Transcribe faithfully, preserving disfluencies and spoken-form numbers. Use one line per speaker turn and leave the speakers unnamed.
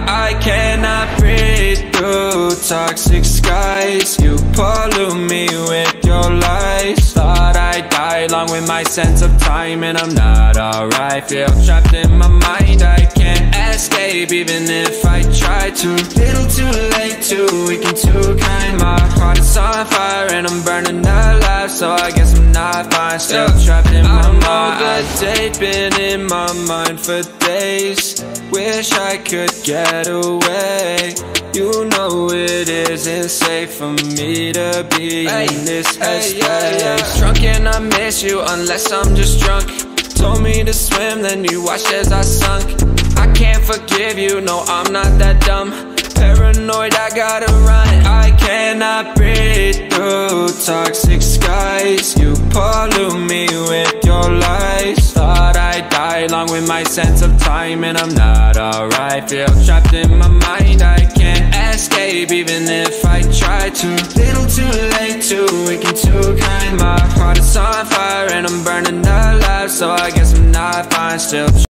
I cannot breathe through toxic skies. You pollute me with your lies. Thought I'd die along with my sense of time, and I'm not alright. Feel trapped in my mind, I can't escape even if I try to. Little too late, too weak and too kind. My heart is on fire and I'm burning alive, so I guess I'm not fine. Still trapped in my mind. I know the date been in my mind for days. Wish I could get away. You know it isn't safe for me to be hey, in this headspace. Hey, yeah, yeah. Drunk and I miss you unless I'm just drunk. Told me to swim, then you watched as I sunk. I can't forgive you, no I'm not that dumb. Paranoid, I gotta run. I cannot breathe through toxic skies. You pollute me with your lies. Thought I'd die along with my sense of time, and I'm not alright. Feel trapped in my mind, I can't escape even if I try to. Little too late, too weak and too kind. My heart is on fire and I'm burning alive, so I guess I'm not fine. Still